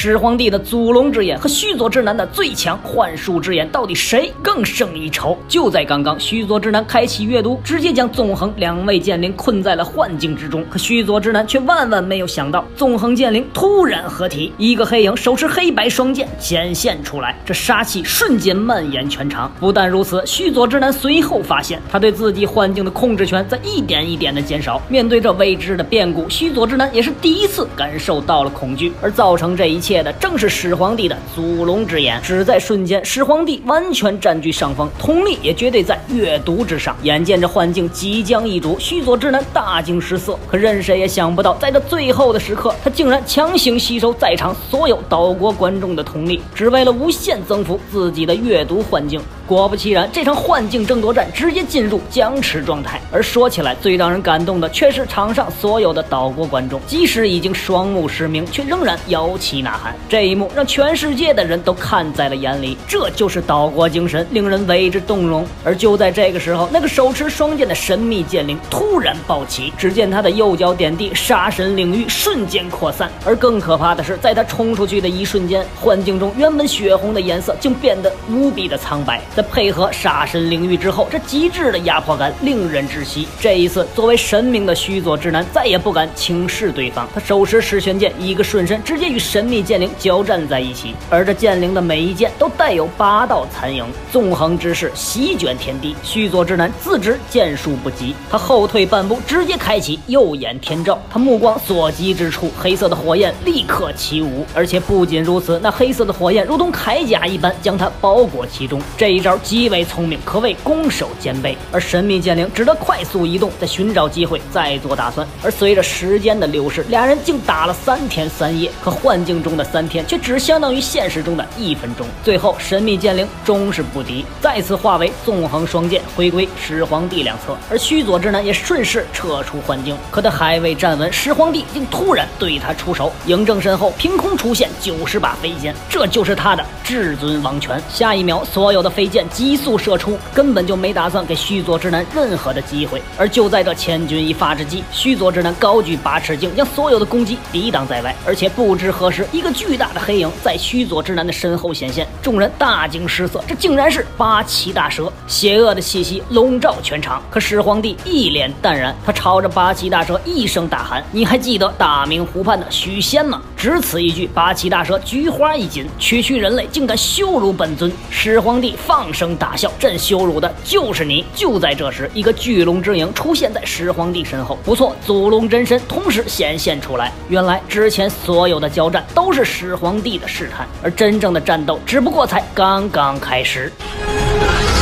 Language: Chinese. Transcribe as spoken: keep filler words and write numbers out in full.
始皇帝的祖龙之眼和须佐之男的最强幻术之眼，到底谁更胜一筹？就在刚刚，须佐之男开启阅读，直接将纵横两位剑灵困在了幻境之中。可须佐之男却万万没有想到，纵横剑灵突然合体，一个黑影手持黑白双剑显现出来，这杀气瞬间蔓延全场。不但如此，须佐之男随后发现，他对自己幻境的控制权在一点一点的减少。面对这未知的变故，须佐之男也是第一次感受到了恐惧，而造成这一切的正是始皇帝的祖龙之眼。只在瞬间，始皇帝完全占据上风，统力也绝对在阅读之上。眼见着幻境即将易主，须佐之男大惊失色。可任谁也想不到，在这最后的时刻，他竟然强行吸收在场所有岛国观众的统力，只为了无限增幅自己的阅读幻境。果不其然，这场幻境争夺战直接进入僵持状态。而说起来，最让人感动的却是场上所有的岛国观众，即使已经双目失明，却仍然摇旗呐喊。这一幕让全世界的人都看在了眼里，这就是岛国精神，令人为之动容。而就在这个时候，那个手持双剑的神秘剑灵突然暴起，只见他的右脚点地，杀神领域瞬间扩散。而更可怕的是，在他冲出去的一瞬间，幻境中原本血红的颜色竟变得无比的苍白。在配合杀神领域之后，这极致的压迫感令人窒息。这一次，作为神明的须佐之男再也不敢轻视对方，他手持噬玄剑，一个瞬身直接与神秘剑灵交战在一起。而这剑灵的每一剑都带有八道残影，纵横之势席卷天地。须佐之男自知剑术不及，他后退半步，直接开启右眼天照。他目光所及之处，黑色的火焰立刻起舞，而且不仅如此，那黑色的火焰如同铠甲一般将他包裹其中。这一招极为聪明，可谓攻守兼备。而神秘剑灵只得快速移动，在寻找机会再做打算。而随着时间的流逝，俩人竟打了三天三夜，可幻境中的三天却只相当于现实中的一分钟。最后神秘剑灵终是不敌，再次化为纵横双剑回归始皇帝两侧。而须佐之男也顺势撤出幻境，可他还未站稳，始皇帝竟突然对他出手，嬴政身后凭空出现九十把飞剑，这就是他的至尊王权。下一秒，所有的飞剑急速射出，根本就没打算给须佐之男任何的机会。而就在这千钧一发之际，须佐之男高举八尺镜，将所有的攻击抵挡在外。而且不知何时，一个巨大的黑影在须佐之男的身后显现，众人大惊失色，这竟然是八岐大蛇，邪恶的气息笼罩全场。可始皇帝一脸淡然，他朝着八岐大蛇一声大喊：“你还记得大明湖畔的许仙吗？”只此一句，八岐大蛇菊花一紧，区区人类竟敢羞辱本尊！始皇帝放声大笑，朕羞辱的就是你！就在这时，一个巨龙之影出现在始皇帝身后，不错，祖龙真身同时显现出来。原来之前所有的交战都是始皇帝的试探，而真正的战斗只不过才刚刚开始。